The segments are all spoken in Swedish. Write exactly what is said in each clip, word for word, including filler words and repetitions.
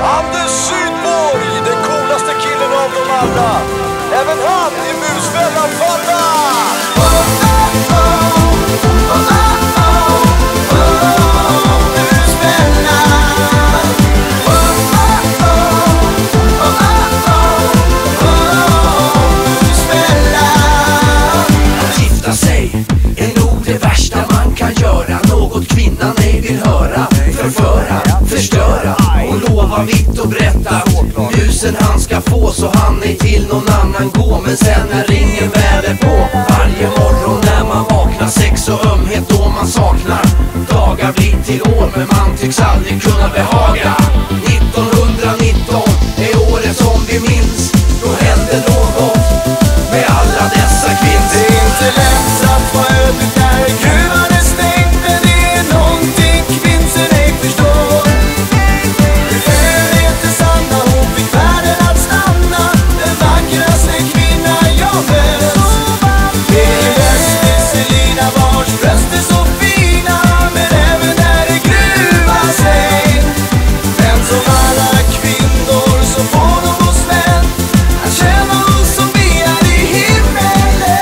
Anders Sydborg, den coolaste killen av dem alla. Även han i musfällan falla. Kvinnan ej vill höra, förföra, förstöra och lova vitt och berätta. Musen han ska få så han ej till någon annan gå. Men sen när ringen väder på varje morgon när man vaknar, sex och ömhet då man saknar. Dagar blir till år men man tycks aldrig kunna behaga. nittonhundranitton är året som vi minns. Då hände något med alla dessa kvinnor. Det är inte lätt att vara ödmjuk när gruvan är stängd, men det är någonting kvinnsen ej förstår. Hur är inte sanna, hon fick världen att stanna. Den vackraste kvinna jag mött. Det är bäst Selina vars bröst är så fina, men även där är gruvan stängd. Men som alla kvinnor så får de hos män att känna oss som vi är i himmelen.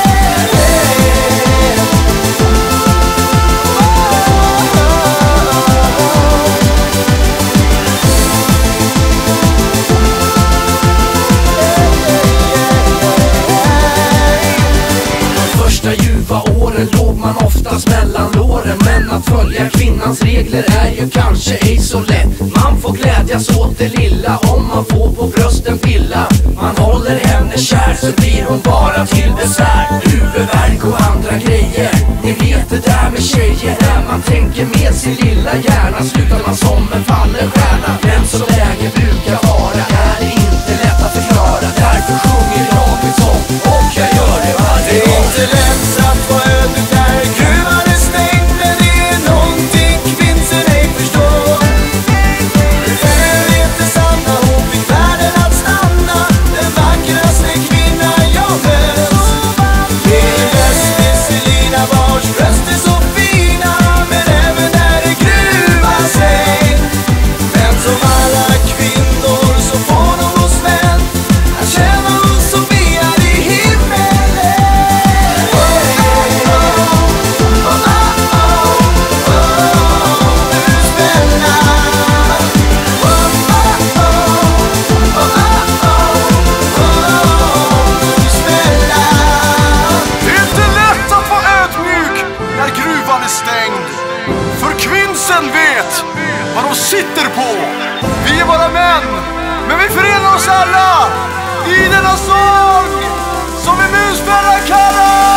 De första ljuva åren låg man oftast mellan låren. Men att följa kvinnans regler är ju kanske ej så lätt. Man får glädjas åt det lilla om man får på brösten pilla. Man håller henne kär så blir hon bara till besvär. Huvudvärk och andra grejer, ni vet det där med tjejer. När man tänker med sin lilla hjärna slutar man som en fallen stjärna. Men så läge brukar vara är det inte lätt att förklara. Därför sjunger jag min sång och jag gör det varje gång. Det är inte lätt att vara ödmjuk när gruvan är stängd, men det är någonting kvinnsen ej förstår. Hur är inte sanna, hon fick världen att stanna. Den vackraste kvinna jag mött. Det är bäst Selina vars bröst är så fina, men även där är gruvan stängd. Men som alla kvinnor så får de hos män att känna oss som vi är i himmelen. Det är inte lätt att vara ödmjuk när gruvan är stängd. För kvinnsen vet vad de sitter på. Vi är bara män, men vi förenar oss alla i denna sång som vi musfällan kallar